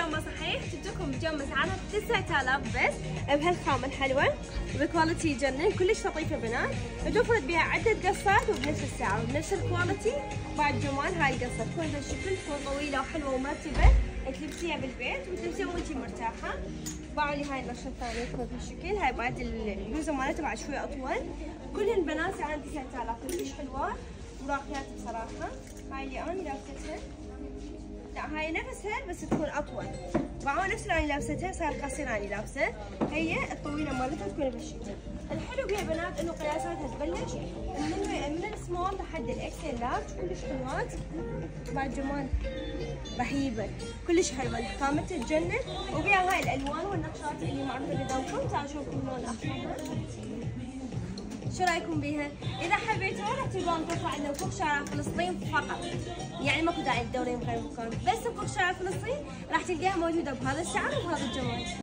بيجامه صحيح، جبتلكم بيجامه سعرها 9000 بس بهالخامه الحلوه وبكواليتي يجنن، كلش لطيفه بنات، متوفرت بها عده قصات وبنفس السعر وبنفس الكواليتي. بعد جمال هاي القصه تكون هالشكل، تكون طويله وحلوه ومرتبه، تلبسيها بالبيت وتلبسيها وانتي مرتاحه. باعوا لي هاي النقشه الثانيه تكون بهالشكل، هاي بعد البلوزه مالتها بعد شويه اطول. كلهن بنات سعرهن 9000، كلش حلوات وراقيات بصراحه. هاي اللي انا لابستها، لا هاي نفسها بس تكون اطول. باعوا نفس اللي انا لابستها، صار قصير اني لابسه. هي الطويله مالتها تكون بهالشكل. الحلو بيها بنات انه قياساتها تبلش من السمول لحد الاكسل لارج، كلش حلوات. بعد جمال رهيبه، كلش حلوه، خامتها تجنن، وبيها هاي الالوان والنقشات اللي معروفه قدامكم. تعالوا شوفوا اللون اخرها، شو رايكم بيها؟ اذا حبيتوها راح تلقون توفر عندنا بفوق شارع فلسطين فقط، يعني ماكو داعي تدورين بغير مكان، بس بفوق شارع فلسطين راح تلقاها موجوده بهذا السعر وبهذا الجمال.